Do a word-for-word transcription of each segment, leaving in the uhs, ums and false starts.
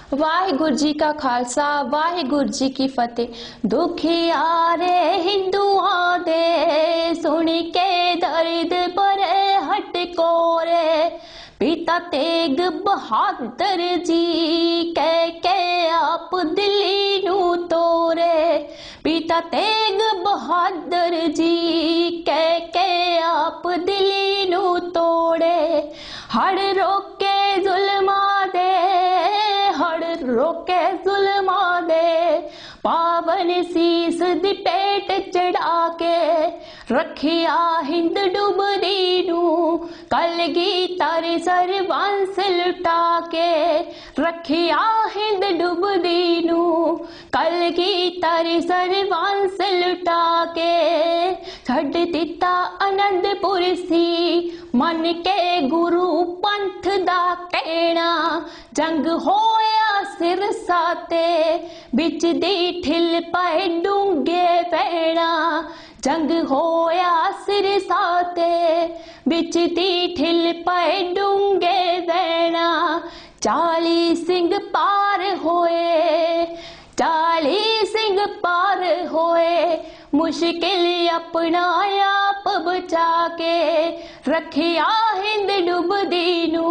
वाहिगुरु जी का खालसा वाहिगुरु जी की फतेह। दुखियारे हिंदुआं दे सुन के दर्द भरे हटकोरे, पिता तेग बहादुर जी कह के आप दिल्ली नू तोरे। पिता तेग बहादुर जी कह के आप दिल्ली नू तोड़े। हड़ रोके जुल्मा दे हड़ रोके जुल्मा दे, पावन शीस दी पेट चढ़ा के रखिया हिंद डुबदी नू। कलगीधर सरबंस लुटा के रखिया हिंद डुबदी नू। कलगीधर सरबंस लुटा के छड़ दिता आनंदपुर सी, मन के गुरु पंथ दा कहना। जंग होया सिरसा ते बिच दी ठिल पाए डूंगे पैना। जंग होया सिरसा ते बिच दी ठिल पाए डूंगे पैना। चाली सिंह पार होए चाली सिंह पार होए, मुश्किल अपना आप बचा के रखिया हिंद डुबदी नू।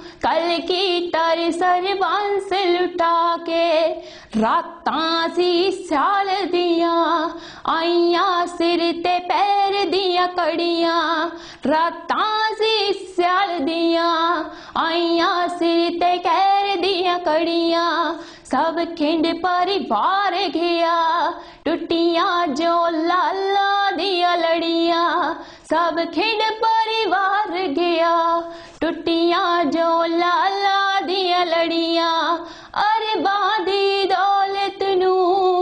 कलगीधर सरबंस लुटा के रातां सी स्याल दियां आईयां सिर ते पैर दियां कड़ियां। रातां सी स्याल दियां आईयां सिर ते पैर दियां कड़ियां। सब खिंड परिवार गया टुटियां जो लाला दिया लड़ियां। सब खिंड परिवार गया टुटियां जो लाला दिया लड़ियां। अरे बांधी दौलत नू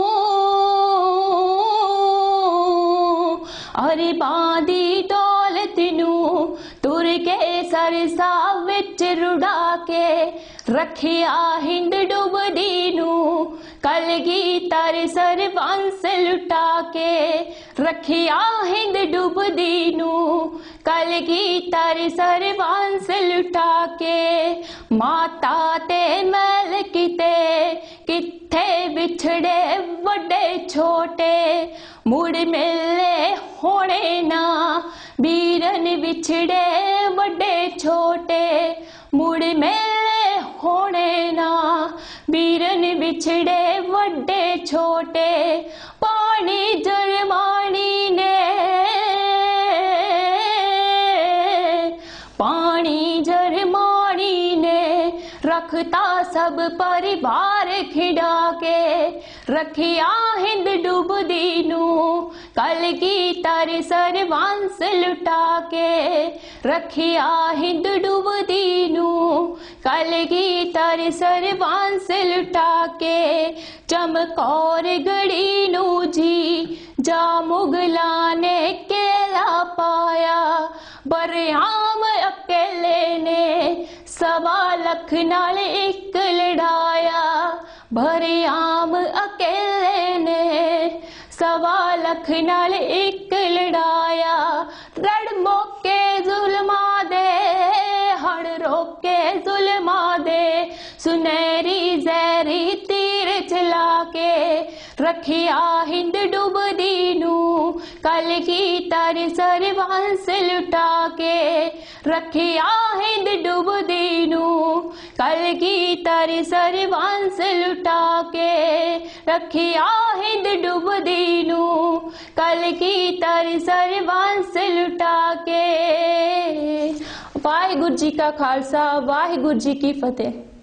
अरे बांधी दौलत नू तुर के सरसा विच रुड़ा के रखिया हिंद डुबदी नू। कलगीधर सरबंस लुटा के रखिया हिंद डुबदी नू। कलगीधर सरबंस लुटा के माता ते मैल किते किथे बिछड़े बड़े छोटे। मुड़ मिले होने ना बीरन बिछड़े बड़े छोटे। मुड़ मिले होने ना बीरन बिछड़े बड़े छोटे। पानी जरमानी ने पानी जरमानी ने रखता सब परिवार खिड़ा के रखिया हिंद डुबदी नू। कलगीधर सरबंस लुटा के रखिया हिंद डुबदी नू। कलगीधर सरबंस लुटा के चमकौर गढ़ी नू जी जा मुगला ने केला पाया। बरआम अकेले ने सवा लख नाल एक लड़ाया। बरआम अकेले ने सवा लख नाल एक लड़ाया। रड़ मौके जुल्मा दे हड़ रोके जुल्मा दे, सुनहरी जहरी तीर चला के रखिया हिंद डुबदी नू। कलगीधर सरबंस लुटा के रखिया हिंद डुबदी नू। कलगीधर सरबंस लुटा के रखिया हिंद डुबदी नू। कलगीधर सरबंस लुटा के। वाहिगुरु जी का खालसा वाहिगुरु जी की फतेह।